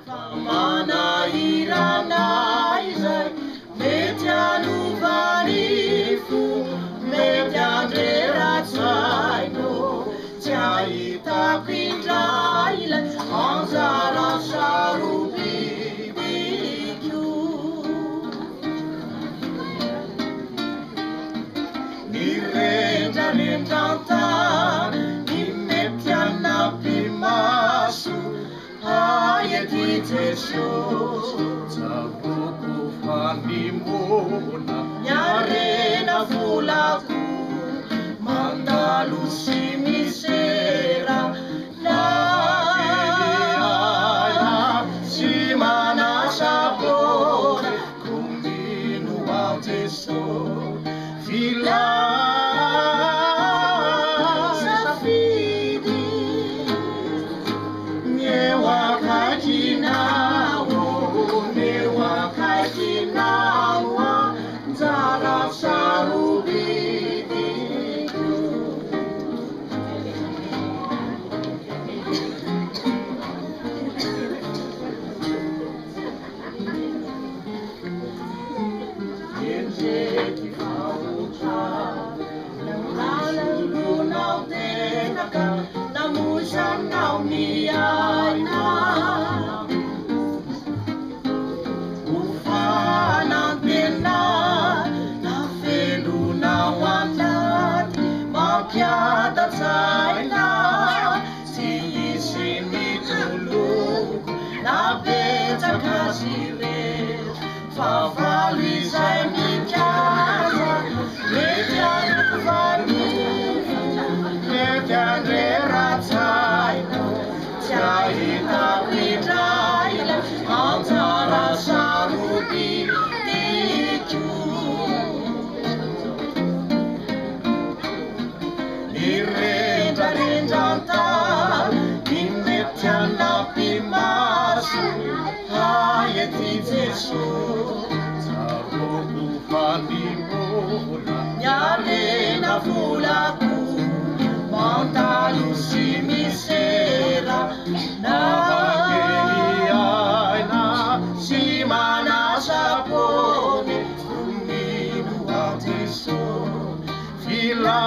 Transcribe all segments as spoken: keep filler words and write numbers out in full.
Nyarena volaku mandalo sy misera laia sy manasapona kumino ao Jesu filasafidi nyewakajinao newakajinao Zara sarubidi Yenjeki faucha Nalang gunau tenaka Namusan nau miaina Ufanan tena Makiata taina si isini tuluk na beta kasire favali sai mikasa median fani median reratai Jaita vidaila antara sarubi diku Irenda rendanta Imetiana pimasu Hayati Jesu Taroku fanimola Nyarena volaku Mandalu si misera Navangeli aina Si manasapone Kuminu ao Jesu Fila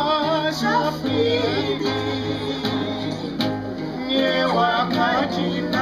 Shafidi, Nyewakajina.